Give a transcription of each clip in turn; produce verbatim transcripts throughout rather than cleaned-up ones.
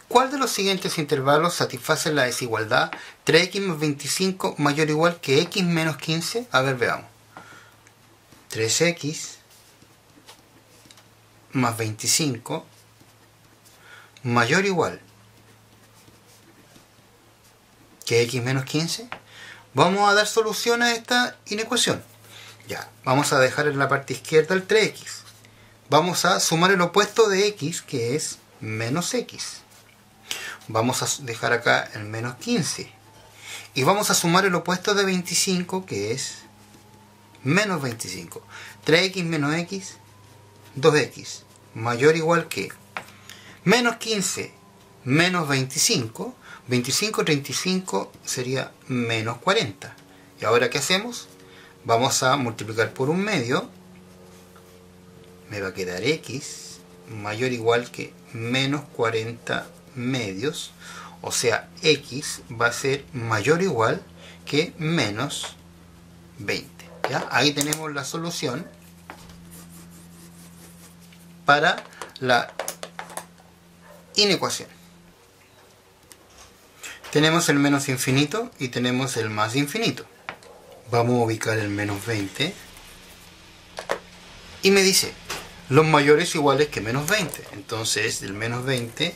¿Cuál de los siguientes intervalos satisface la desigualdad tres equis más veinticinco mayor o igual que x menos quince? A ver, veamos. tres equis más veinticinco mayor o igual que x menos quince. Vamos a dar solución a esta inecuación. Ya, vamos a dejar en la parte izquierda el tres equis. Vamos a sumar el opuesto de x, que es menos x. Vamos a dejar acá el menos quince. Y vamos a sumar el opuesto de veinticinco, que es menos veinticinco. tres equis menos x, dos equis. Mayor o igual que menos quince menos veinticinco. veinticinco, treinta y cinco sería menos cuarenta. ¿Y ahora qué hacemos? Vamos a multiplicar por un medio. Me va a quedar x mayor o igual que menos cuarenta medios. O sea, x va a ser mayor o igual que menos veinte. ¿Ya? Ahí tenemos la solución para la inecuación. Tenemos el menos infinito y tenemos el más infinito. Vamos a ubicar el menos veinte. Y me dice, los mayores iguales que menos veinte. Entonces, del menos veinte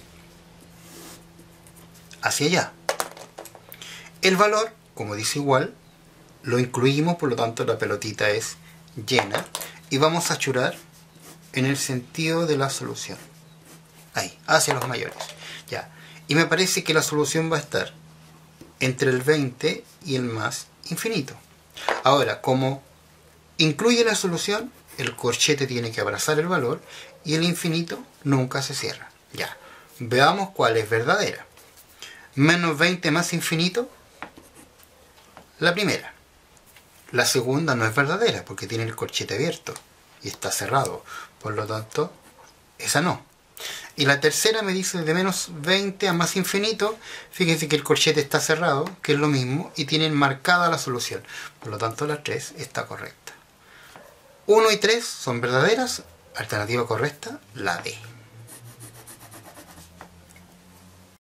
hacia allá. El valor, como dice igual, lo incluimos, por lo tanto la pelotita es llena. Y vamos a churar en el sentido de la solución. Ahí, hacia los mayores. Ya. Y me parece que la solución va a estar entre el veinte y el más infinito. Ahora, como incluye la solución, el corchete tiene que abrazar el valor y el infinito nunca se cierra. Ya. Veamos cuál es verdadera. Menos veinte más infinito, la primera. La segunda no es verdadera porque tiene el corchete abierto y está cerrado. Por lo tanto, esa no. Y la tercera me dice de menos veinte a más infinito. Fíjense que el corchete está cerrado, que es lo mismo, y tienen marcada la solución. Por lo tanto, la tres está correcta. uno y tres son verdaderas. Alternativa correcta, la D.